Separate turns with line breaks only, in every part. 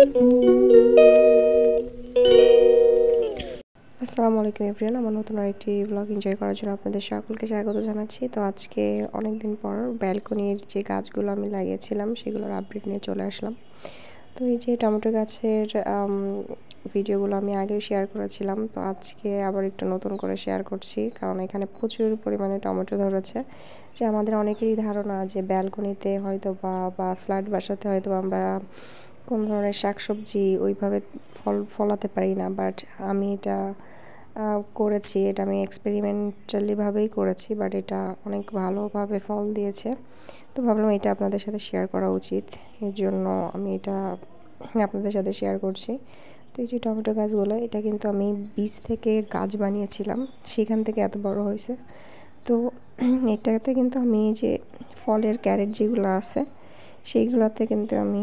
আসসালামু আলাইকুম এভরিওয়ান, আমার নতুন আরেকটি ব্লগ এনজয় করার জন্য আপনাদের সকলকে স্বাগত জানাচ্ছি। তো আজকে অনেক দিন পর ব্যালকনির যে গাছগুলো আমি লাগিয়েছিলাম সেগুলোর আপডেট নিয়ে চলে আসলাম। তো এই যে টমেটো গাছের ভিডিওগুলো আমি আগেও শেয়ার করেছিলাম, তো আজকে আবার একটু নতুন করে শেয়ার করছি, কারণ এখানে প্রচুর পরিমাণে টমেটো ধরেছে। যে আমাদের অনেকেরই ধারণা যে ব্যালকনিতে হয়তো বা ফ্ল্যাট বাসাতে হয়তো আমরা কোন ধরনের শাকসবজি ওইভাবে ফলাতে পারি না, বাট আমি এটা করেছি। এটা আমি এক্সপেরিমেন্টালিভাবেই করেছি, বাট এটা অনেক ভালোভাবে ফল দিয়েছে। তো ভাবলাম এটা আপনাদের সাথে শেয়ার করা উচিত, এর জন্য আমি এটা আপনাদের সাথে শেয়ার করছি। তো এই যে টমেটো গাছগুলো, এটা কিন্তু আমি বীজ থেকে গাছ বানিয়েছিলাম, সেখান থেকে এত বড় হয়েছে। তো এটাতে কিন্তু আমি যে ফলের ক্যারেট যেগুলো আছে সেইগুলোতে কিন্তু আমি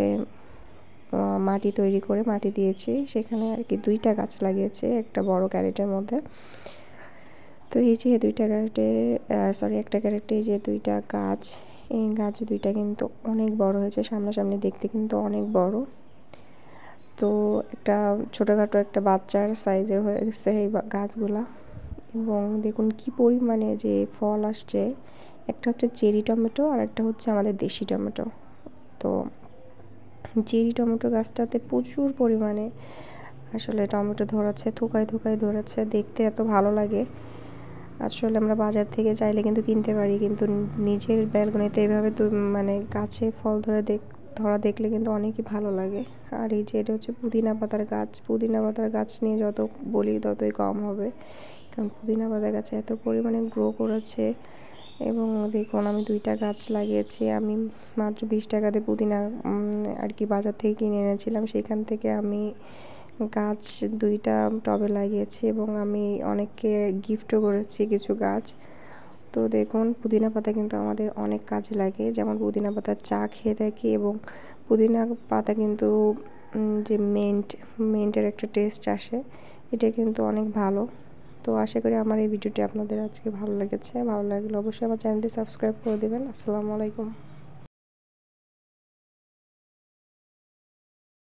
মাটি তৈরি করে মাটি দিয়েছি, সেখানে আর কি 2টা গাছ লাগিয়েছি একটা বড় ক্যারেটের মধ্যে। তো এই যে একটা ক্যারেটে এই যে 2টা গাছ, এই গাছ 2টা কিন্তু অনেক বড় হয়েছে, সামনাসামনি দেখতে কিন্তু অনেক বড়। তো একটা ছোটোখাটো একটা বাচ্চার সাইজের হয়ে গেছে এই গাছগুলা। এবং দেখুন কি পরিমাণে যে ফল আসছে, একটা হচ্ছে চেরি টমেটো আর একটা হচ্ছে আমাদের দেশি টমেটো। তো চেরি টমেটো গাছটাতে প্রচুর পরিমাণে আসলে টমেটো ধরেছে, থোকায় থোকায় ধরেছে, দেখতে এত ভালো লাগে। আসলে আমরা বাজার থেকে চাইলে কিন্তু কিনতে পারি, কিন্তু নিজের ব্যালকনিতে এইভাবে তো মানে গাছে ফল ধরা দেখলে কিন্তু অনেকই ভালো লাগে। আর এই যে এটা হচ্ছে পুদিনা পাতার গাছ, পুদিনা পাতার গাছ নিয়ে যত বলি ততই কম হবে, কারণ পুদিনা পাতা গাছে এত পরিমাণে গ্রো করেছে। এবং দেখুন আমি 2টা গাছ লাগিয়েছি, আমি মাত্র 20 টাকাতে পুদিনা আর কি বাজার থেকে কিনে এনেছিলাম, সেখান থেকে আমি গাছ 2টা টবে লাগিয়েছি এবং আমি অনেককে গিফটও করেছি কিছু গাছ। তো দেখুন পুদিনা পাতা কিন্তু আমাদের অনেক কাজে লাগে, যেমন পুদিনা পাতার চা খেয়ে থাকি, এবং পুদিনা পাতা কিন্তু যে মেন্টের একটা টেস্ট আসে, এটা কিন্তু অনেক ভালো। তো আশা করি আমার এই ভিডিওটি আপনাদের আজকে ভালো লেগেছে। ভালো লাগলে অবশ্যই আমার চ্যানেলটি সাবস্ক্রাইব করে দেবেন। আসসালামু আলাইকুম।